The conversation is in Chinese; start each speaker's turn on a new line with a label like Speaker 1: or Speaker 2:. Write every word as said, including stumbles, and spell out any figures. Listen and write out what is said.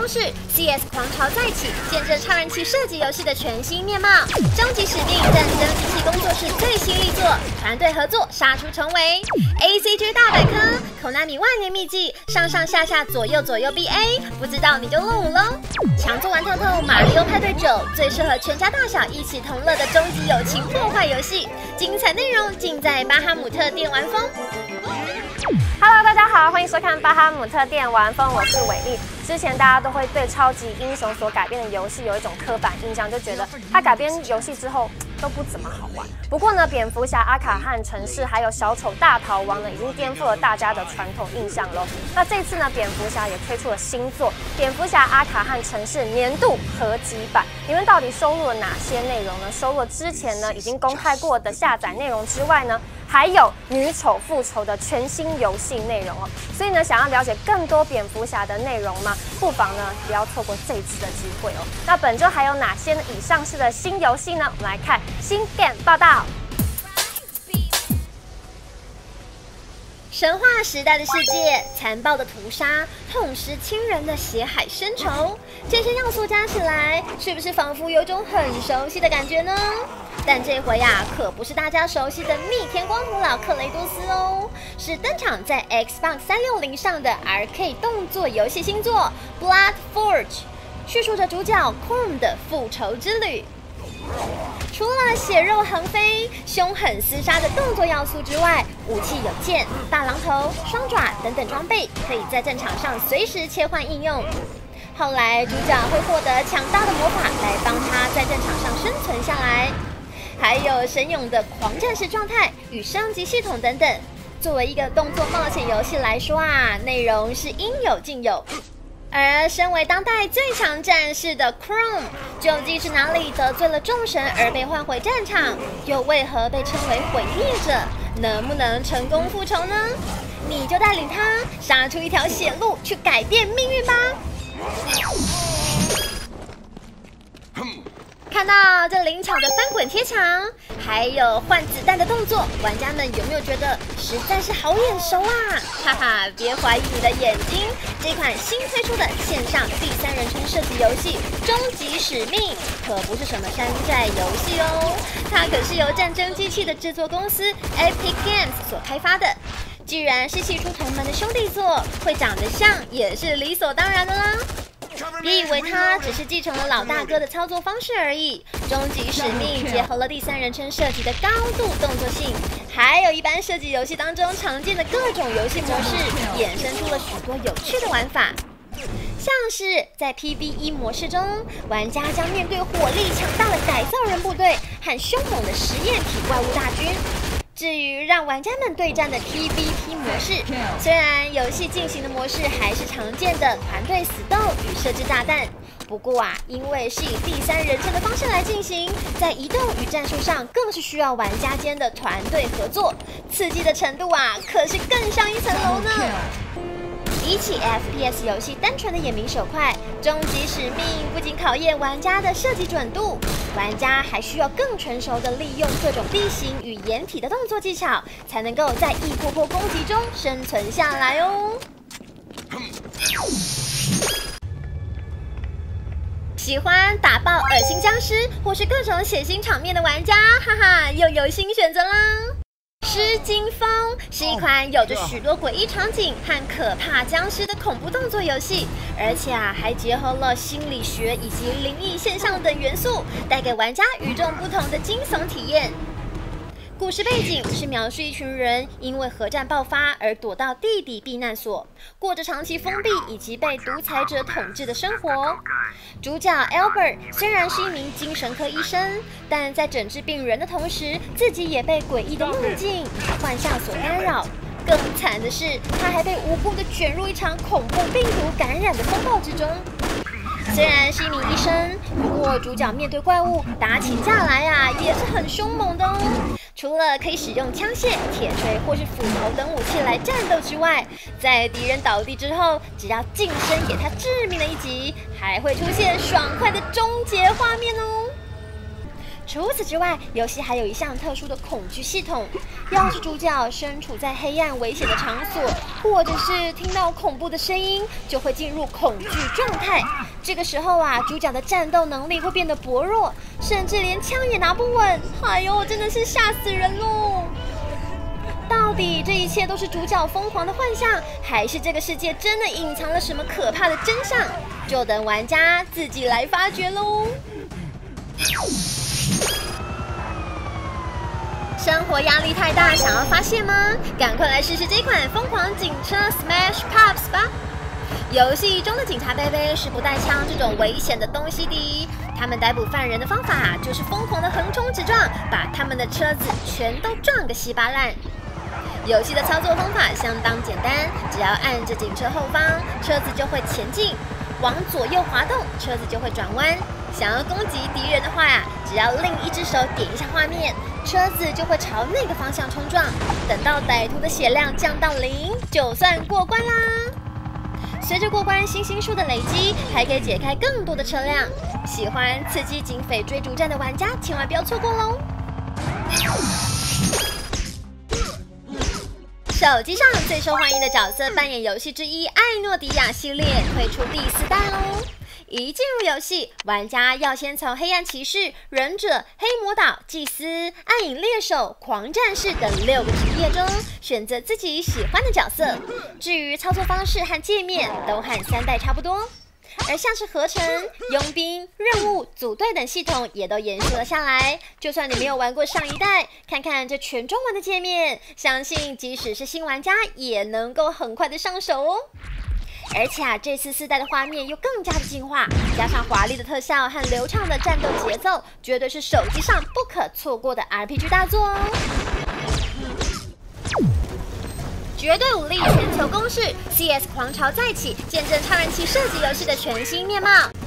Speaker 1: 公式 ，C S 狂潮再起，见证超人气射击游戏的全新面貌。终极使命战争机器工作室最新力作，团队合作杀出重围。A C G 大百科 ，Konami 万年秘技，上上下下左右左右 B A， 不知道你就落伍喽。强做玩透透，马里奥派对九最适合全家大小一起同乐的终极友情破坏游戏，精彩内容尽在巴哈姆特电玩风。
Speaker 2: Hello， 大家好，欢迎收看巴哈姆特电玩风，我是伟丽。之前大家都会对超级英雄所改编的游戏有一种刻板印象，就觉得它改编游戏之后都不怎么好玩。不过呢，蝙蝠侠、阿卡汉城市还有小丑大逃亡呢，已经颠覆了大家的传统印象了。那这次呢，蝙蝠侠也推出了新作《蝙蝠侠阿卡汉城市》年度合集版。里面到底收录了哪些内容呢？收录了之前呢已经公开过的下载内容之外呢，还有女丑复仇的全新游戏内容哦。所以呢，想要了解更多蝙蝠侠的内容吗？不妨呢不要错过这一次的机会哦。那本周还有哪些呢已上市的新游戏呢？我们来看新 Game 报道。
Speaker 1: 神话时代的世界，残暴的屠杀，痛失亲人的血海深仇，这些要素加起来，是不是仿佛有种很熟悉的感觉呢？但这回啊，可不是大家熟悉的逆天光头佬克雷多斯哦，是登场在 Xbox 三六零上的 R K 动作游戏新作《Blood Forge》，叙述着主角 Korn 的复仇之旅。除了血肉横飞、凶狠厮杀的动作要素之外，武器有剑、大榔头、双爪等等装备，可以在战场上随时切换应用。后来主角会获得强大的魔法来帮他在战场上生存下来，还有神勇的狂战士状态与升级系统等等。作为一个动作冒险游戏来说啊，内容是应有尽有。而身为当代最强战士的 Chrome， 究竟是哪里得罪了众神而被换回战场？又为何被称为毁灭者？能不能成功复仇呢？你就带领他杀出一条血路，去改变命运吧！看到这灵巧的翻滚贴墙，还有换子弹的动作，玩家们有没有觉得实在是好眼熟啊？哈哈，别怀疑你的眼睛，这款新推出的线上第三人称射击游戏《终极使命》可不是什么山寨游戏哦，它可是由战争机器的制作公司 Epic Games 所开发的。既然是系出同门的兄弟作，会长得像也是理所当然的啦。别以为他只是继承了老大哥的操作方式而已，终极使命结合了第三人称射击的高度动作性，还有一般射击游戏当中常见的各种游戏模式，衍生出了许多有趣的玩法。像是在 P V E 模式中，玩家将面对火力强大的改造人部队和凶猛的实验体怪物大军。至于让玩家们对战的 P V P 模式，虽然游戏进行的模式还是常见的团队死斗与设置炸弹，不过啊，因为是以第三人称的方式来进行，在移动与战术上更是需要玩家间的团队合作，刺激的程度啊，可是更上一层楼呢。比起 F P S 游戏单纯的眼明手快，终极使命不仅考验玩家的射击准度，玩家还需要更成熟的利用各种地形与掩体的动作技巧，才能够在一波波攻击中生存下来哦。喜欢打爆恶心僵尸或是各种血腥场面的玩家，哈哈，又有新选择啦！狮金风是一款有着许多诡异场景和可怕僵尸的恐怖动作游戏，而且啊还结合了心理学以及灵异现象等元素，带给玩家与众不同的惊悚体验。故事背景是描述一群人因为核战爆发而躲到地底避难所，过着长期封闭以及被独裁者统治的生活。主角 Albert 虽然是一名精神科医生，但在诊治病人的同时，自己也被诡异的梦境与幻象所干扰。更惨的是，他还被无辜地卷入一场恐怖病毒感染的风暴之中。虽然是一名医生，不过主角面对怪物打起架来啊，也是很凶猛的哦。除了可以使用枪械、铁锤或是斧头等武器来战斗之外，在敌人倒地之后，只要近身给他致命的一击，还会出现爽快的终结画面哦。 除此之外，游戏还有一项特殊的恐惧系统。要是主角身处在黑暗危险的场所，或者是听到恐怖的声音，就会进入恐惧状态。这个时候啊，主角的战斗能力会变得薄弱，甚至连枪也拿不稳。哎呦，真的是吓死人喽！到底这一切都是主角疯狂的幻象，还是这个世界真的隐藏了什么可怕的真相？就等玩家自己来发掘喽！生活压力太大，想要发泄吗？赶快来试试这款疯狂警车 Smash Pups 吧！游戏中的警察贝贝是不带枪这种危险的东西的，他们逮捕犯人的方法就是疯狂的横冲直撞，把他们的车子全都撞个稀巴烂。游戏的操作方法相当简单，只要按着警车后方，车子就会前进；往左右滑动，车子就会转弯。想要攻击敌人的话呀，只要另一只手点一下画面，车子就会朝那个方向冲撞。等到歹徒的血量降到零，就算过关啦。随着过关星星数的累积，还可以解开更多的车辆。喜欢刺激警匪追逐战的玩家，千万不要错过喽！手机上最受欢迎的角色扮演游戏之一，艾诺迪亚系列推出第四代喽。一进入游戏，玩家要先从黑暗骑士、忍者、黑魔导、祭司、暗影猎手、狂战士等六个职业中选择自己喜欢的角色。至于操作方式和界面，都和三代差不多。而像是合成、佣兵、任务、组队等系统也都延续了下来。就算你没有玩过上一代，看看这全中文的界面，相信即使是新玩家也能够很快的上手哦。而且啊，这次四代的画面又更加的进化，加上华丽的特效和流畅的战斗节奏，绝对是手机上不可错过的 R P G 大作哦。绝对武力全球攻势 ，C S 狂潮再起，见证超人气射击游戏的全新面貌。